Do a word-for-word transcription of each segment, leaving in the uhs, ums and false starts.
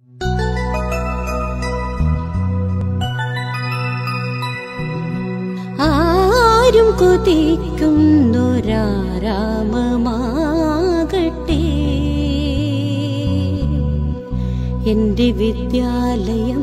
ആരും കൊതിക്കുന്നൊരാരാമമാകട്ടെ എന്റെ വിദ്യാലയം.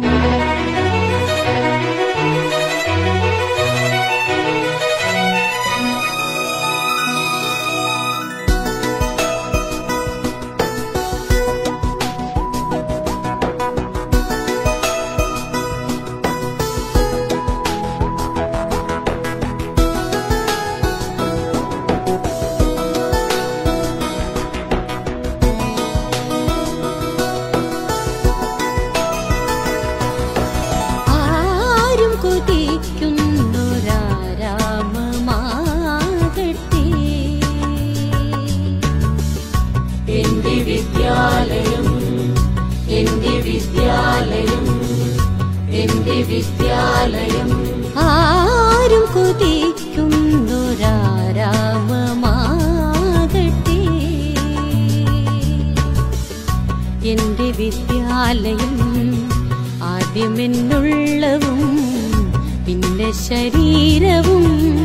വിദ്യാലയം ആരും കൊതിക്കുന്നൊരാരാമമാകട്ടെ എന്റെ വിദ്യാലയം. ആദ്യമെന്നുള്ളവും പിന്നെ ശരീരവും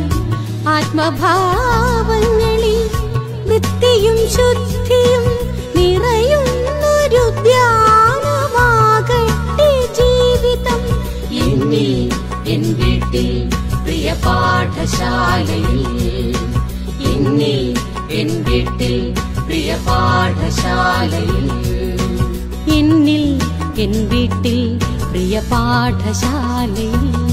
ആത്മഭാവങ്ങളിൽ വൃത്തിയും ശുദ്ധിയും നിറയുന്നൊരു ധ്യാനമാകട്ടെ ജീവിതം. എന്നിൽ എൻ വീട്ടിൽ പ്രിയ പാഠശാലയിൽ, എന്നിൽ എൻ വീട്ടിൽ പ്രിയ പാഠശാലയിൽ, എന്നിൽ എൻ വീട്ടിൽ പ്രിയ പാഠശാലയിൽ.